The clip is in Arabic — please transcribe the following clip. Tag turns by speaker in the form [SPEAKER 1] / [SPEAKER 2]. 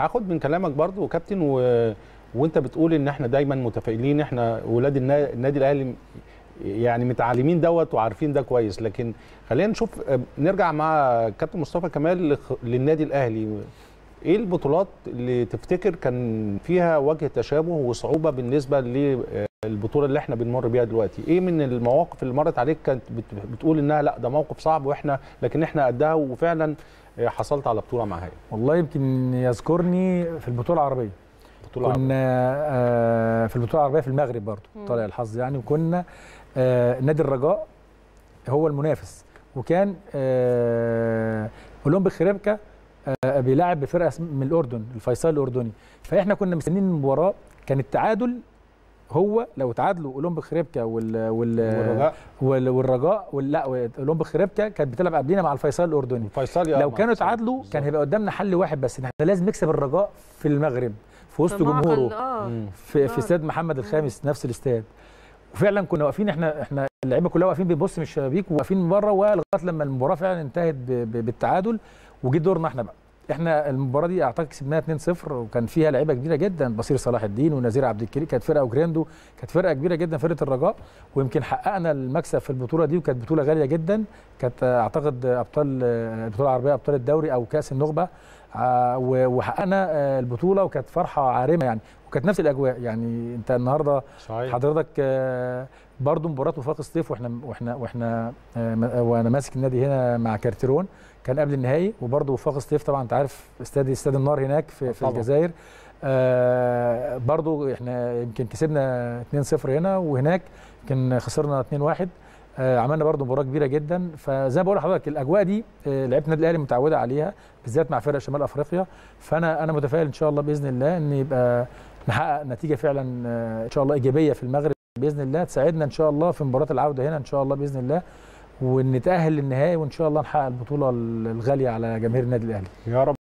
[SPEAKER 1] هاخد من كلامك برضو كابتن وانت بتقول ان احنا دايما متفائلين، احنا ولاد النادي الاهلي يعني متعلمين دوت وعارفين ده كويس. لكن خلينا نشوف، نرجع مع كابتن مصطفى كمال للنادي الاهلي. ايه البطولات اللي تفتكر كان فيها وجه تشابه وصعوبه بالنسبه للبطوله اللي احنا بنمر بيها دلوقتي؟ ايه من المواقف اللي مرت عليك كانت بتقول انها لا ده موقف صعب لكن احنا قدها وفعلا حصلت على بطوله معاها؟
[SPEAKER 2] والله يمكن يذكرني في البطوله العربيه. كنا في البطوله العربيه في المغرب برضو، طالع الحظ يعني. وكنا نادي الرجاء هو المنافس، وكان اولمبيك خريبكا بيلاعب بفرقه من الاردن، الفيصل الاردني. فاحنا كنا مستنيين المباراه، كان التعادل هو لو تعادلوا اولمبيك خريبكا والرجاء لا اولمبيك خريبكا كانت بتلعب قبلينا مع الفيصل الاردني. لو كانوا تعادلوا كان هيبقى قدامنا حل واحد بس، ان احنا لازم نكسب الرجاء في المغرب في وسط جمهوره في استاد محمد الخامس، نفس الاستاد. وفعلا كنا واقفين، احنا اللعيبه كلها واقفين بيبص من الشبابيك وواقفين من بره، ولغايه لما المباراه فعلا انتهت بالتعادل وجي دورنا احنا بقى. احنا المباراه دي اعتقد كسبناها 2-0، وكان فيها لعيبه كبيره جدا، بصير صلاح الدين ونزير عبد الكريم، كانت فرقه، وجريندو، كانت فرقه كبيره جدا فرقه الرجاء. ويمكن حققنا المكسب في البطوله دي، وكانت بطوله غاليه جدا. كانت اعتقد ابطال البطوله العربيه، ابطال الدوري او كاس النخبه، وحققنا البطوله، وكانت فرحه عارمه يعني. وكانت نفس الاجواء يعني. انت النهارده صحيح. حضرتك برضو مباراه وفاق سطيف، وانا ماسك النادي هنا مع كارتيرون، كان قبل النهائي. وبرضو وفاق سطيف طبعا انت عارف استاد النار هناك في الجزائر. برضو احنا يمكن كسبنا 2-0 هنا، وهناك يمكن خسرنا 2-1. عملنا برضو مباراه كبيره جدا. فزي ما بقول لحضرتك الاجواء دي لعيبه النادي الاهلي متعوده عليها، بالذات مع فرق شمال افريقيا. فانا متفائل ان شاء الله باذن الله ان يبقى نحقق نتيجه فعلا ان شاء الله ايجابيه في المغرب باذن الله، تساعدنا ان شاء الله في مباراه العوده هنا ان شاء الله باذن الله، ونتاهل للنهائي، وان شاء الله نحقق البطوله الغاليه على جماهير النادي الاهلي يا رب.